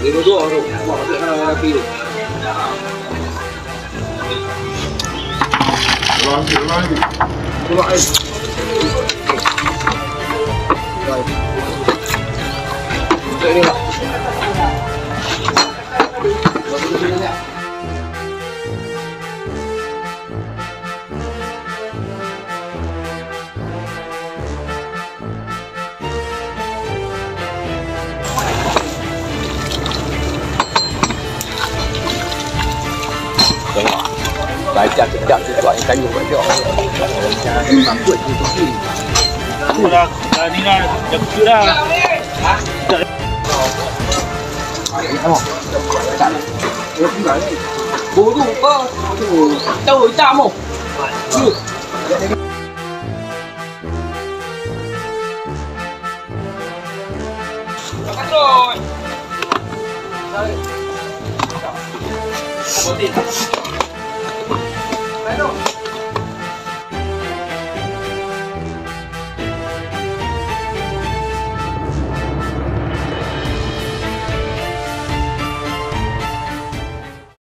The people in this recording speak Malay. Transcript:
Duduk tu. Buat masuk sana orang api tu. Lagi. Keluar air. Masuk ni lah. Tengok. Baca kejap tu buat yang kayu kat dia. Jangan takut dia pergi. Aku dah ni dah kecil dah. Bố đủ cơ. Đâu rồi chạm không? Rồi. Đây. Có tiền.